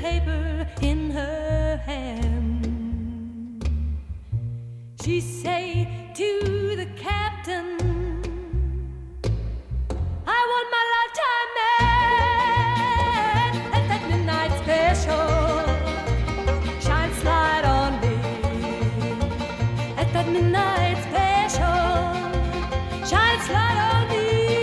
paper in her hand. She say to the captain, I want my lifetime man. Let that midnight special shine slide on me. Let that midnight special shine slide on me.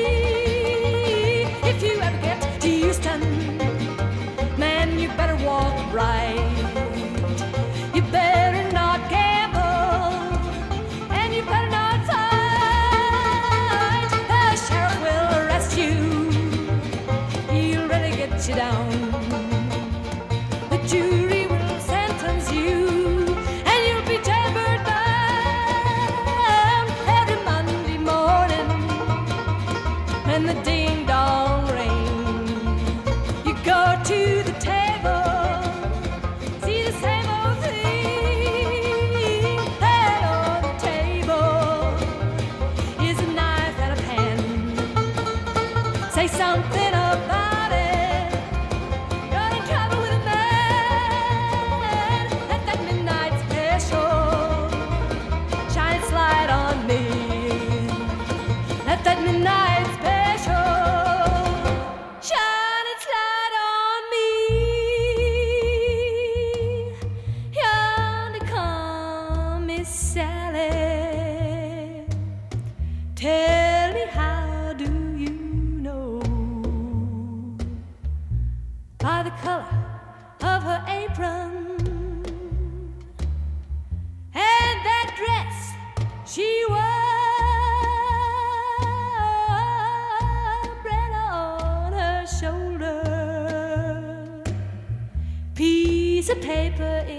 If you ever get to Houston, man, you better walk right. You better not gamble, and you better not fight. The sheriff will arrest you. He'll really get you down. The jury will sentence you, and you'll be jailbird bound every Monday morning. And the ding-dong ring, you go to the table, see the same old thing. And on the table is a knife and a pen. Say something about it. You're in trouble with a man. Let that midnight special shine slide on me. Let that midnight special shine and slide on me. Yonder come Miss Sally. Tell me, how do you know? By the color of her apron and that dress she wore, bread on her shoulder, piece of paper